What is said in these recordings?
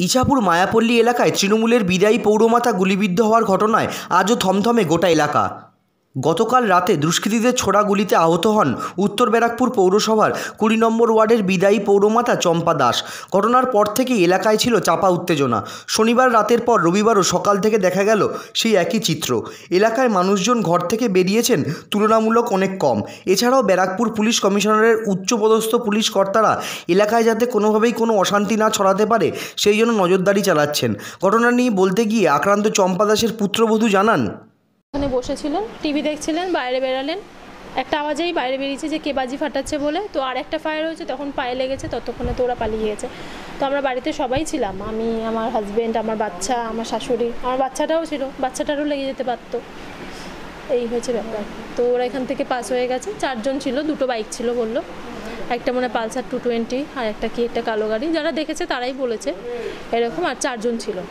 ইছাপুর মায়াপল্লী এলাকায় তৃণমূলের বিদায়ী পৌরমাতা গুলিবিদ্ধ হওয়ার ঘটনায় আজও থমথমে গোটা এলাকা। গতকাল রাতে দুষ্কৃতীদের ছোড়া গুলিতে আহত হন উত্তর ব্যারাকপুর পৌরসভার ২০ নম্বর ওয়ার্ডের বিদায়ী পৌরমাতা চম্পা দাস। ঘটনার পর থেকেই এলাকায় ছিল চাপা উত্তেজনা। শনিবার রাতের পর রবিবারও সকাল থেকে দেখা গেল সেই একই চিত্র। এলাকায় মানুষজন ঘর থেকে বেরিয়েছেন তুলনামূলক অনেক কম। এছাড়াও ব্যারাকপুর পুলিশ কমিশনারের উচ্চপদস্থ পুলিশ কর্তারা এলাকায় যাতে কোনোভাবেই কোনো অশান্তি না ছড়াতে পারে সেই জন্য নজরদারি চালাচ্ছেন। ঘটনা নিয়ে বলতে গিয়ে আক্রান্ত চম্পা দাসের পুত্রবধূ জানান, ওখানে বসেছিলেন, টিভি দেখছিলেন, বাইরে বেরালেন, একটা আওয়াজেই বাইরে বেরিয়েছে যে কে বাজি ফাটাচ্ছে বলে। তো আর একটা ফায়ার হয়েছে, তখন পায়ে লেগেছে, ততক্ষণে তো ওরা পালিয়ে গিয়েছে। তো আমরা বাড়িতে সবাই ছিলাম, আমি, আমার হাজব্যান্ড, আমার বাচ্চা, আমার শাশুড়ি, আমার বাচ্চাটাও ছিল, বাচ্চাটারও লেগে যেতে পারতো। এই হয়েছে ব্যাপার। তো ওরা এখান থেকে পাস হয়ে গেছে। 4 জন ছিল, 2টো বাইক ছিল বললো, একটা মনে পালসার 220 আর একটা কি একটা কালো গাড়ি। যারা দেখেছে তারাই বলেছে এরকম, আর 4 জন ছিল।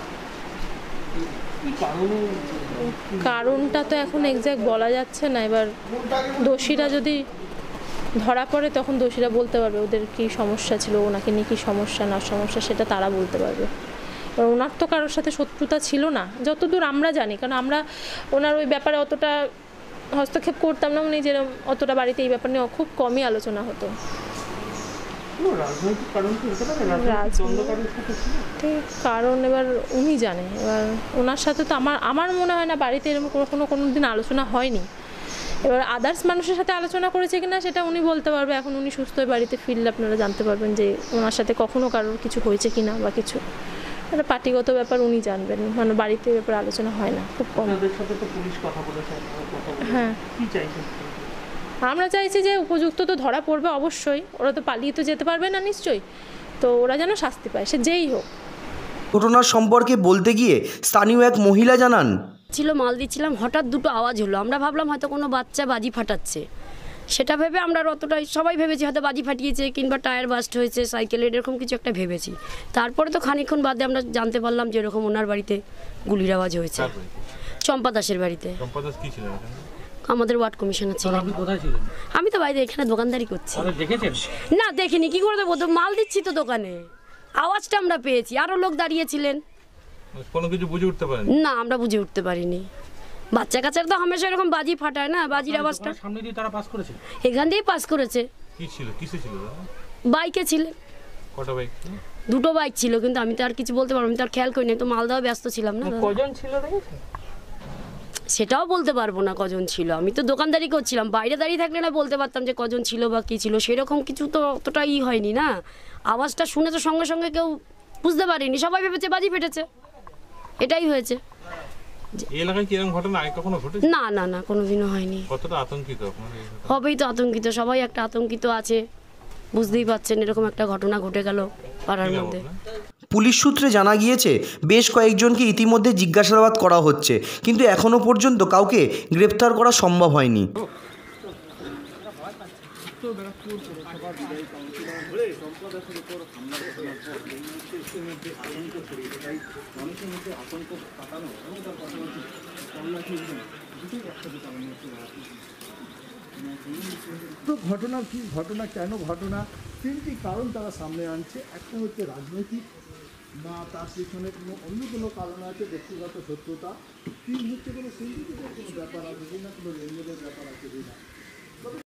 কারণটা তো এখন এক্স্যাক্ট বলা যাচ্ছে না। এবার দোষীরা যদি ধরা পড়ে তখন দোষীরা বলতে পারবে ওদের কি সমস্যা ছিল, ওনাকে নিয়ে কী সমস্যা না সমস্যা সেটা তারা বলতে পারবে। এবার ওনার তো কারোর সাথে শত্রুতা ছিল না যতদূর আমরা জানি, কারণ আমরা ওনার ওই ব্যাপারে অতটা হস্তক্ষেপ করতাম না। উনি যেরকম অতটা বাড়িতে এই ব্যাপার নিয়ে খুব কমই আলোচনা হতো। কারণ এবার উনি জানে। এবার ওনার সাথে তো আমার মনে হয় না বাড়িতে এরকম কোনো দিন আলোচনা হয়নি। এবার আদার্স মানুষের সাথে আলোচনা করেছে কিনা সেটা উনি বলতে পারবে। এখন উনি সুস্থ হয়ে বাড়িতে ফিরলে আপনারা জানতে পারবেন যে ওনার সাথে কখনো কারোর কিছু হয়েছে কিনা বা কিছু। একটা পার্টিগত ব্যাপার উনি জানবেন, মানে বাড়িতে ব্যাপারে আলোচনা হয় না, খুব কম। হ্যাঁ, আমরা চাইছি যে উপযুক্ত তো ধরা পড়বে অবশ্যই। ওরা তো পালিয়ে তো যেতে পারবে না নিশ্চয়ই, তো ওরা যেন শাস্তি পায়, সে যেই হোক। ঘটনার সম্পর্কে বলতে গিয়ে স্থানীয় এক মহিলা জানান, মাল দিচ্ছিলাম, হঠাৎ দুটো আওয়াজ হলো। আমরা ভাবলাম হয়তো কোনো বাচ্চা বাজি ফাটাচ্ছে, সেটা ভেবে আমরা অতটাই সবাই ভেবেছি হয়তো বাজি ফাটিয়েছে কিংবা টায়ার বাস্ট হয়েছে সাইকেলের, এরকম কিছু একটা ভেবেছি। তারপরে তো খানিকক্ষণ বাদে আমরা জানতে পারলাম যে এরকম ওনার বাড়িতে গুলির আওয়াজ হয়েছে। চম্পা দাসের বাড়িতে। আমাদের ওয়ার্ড কমিশনার ছিলেন। আমি তো বাইরে এখানে দোকানদারি করছি। না দেখিনি, কি করে দেবো, তো মাল দিচ্ছি তো দোকানে। আওয়াজটা আমরা পেয়েছি, আরো লোক দাঁড়িয়েছিলেন। কোনো কিছু বুঝে উঠতে পারেনি? না, আমরা বুঝে উঠতে পারিনি। বাচ্চা কাচ্চারা তো হামেশা এরকম বাজি ফাটায় না, বাজির আওয়াজটা সামনে দিয়ে তারা পাস করেছে, এখান দিয়েই পাস করেছে। কি ছিল, কিসে ছিল? বাইকে ছিলেন। কটা বাইক ছিল? 2টো বাইক ছিল, কিন্তু আমি তো আর কিছু বলতে পারবো না, আমি তো আর খেয়াল করিনি, তো মাল দেওয়া ব্যস্ত ছিলাম না। কজন ছিল দেখেছেন? সেটাও বলতে পারবো না কজন ছিল, আমি তো দোকানদারি করছিলাম। বাইরে দাঁড়িয়ে থাকলে না বলতে পারতাম যে কজন ছিল বা কী ছিল, সেরকম কিছু তো অতটা হয়নি না। আওয়াজটা শুনে তো সঙ্গে সঙ্গে কেউ বুঝতে পারিনি, সবাই ভেবেছে বাজি ফেটেছে, এটাই হয়েছে। এই এলাকায় কি এরকম ঘটনা আগে কখনো ঘটেছে? না না না, কোনোদিনও হয়নি। কতটা আতঙ্কিত আপনারা? হবেই তো আতঙ্কিত, সবাই একটা আতঙ্কিত আছে, বুঝতেই পারছেন এরকম একটা ঘটনা ঘটে গেল পাড়ার মধ্যে। পুলিশ সূত্রে জানা গিয়েছে বেশ কয়েকজনকে ইতিমধ্যে জিজ্ঞাসাবাদ করা হচ্ছে, কিন্তু এখনও পর্যন্ত কাউকে গ্রেপ্তার করা সম্ভব হয়নি। তো ঘটনা কি, ঘটনা কেন ঘটনা, 3টি কারণ তারা সামনে আনছে। একটা হচ্ছে রাজনৈতিক, না তার পেছনে কোনো অন্য কোনো কারণ আছে, ব্যক্তিগত শত্রুতা। 3 হচ্ছে কোনো সিন্ডিকেটের কোনো ব্যাপার আছে কিনা, কোনো লেনদেনের ব্যাপার আছে কিনা।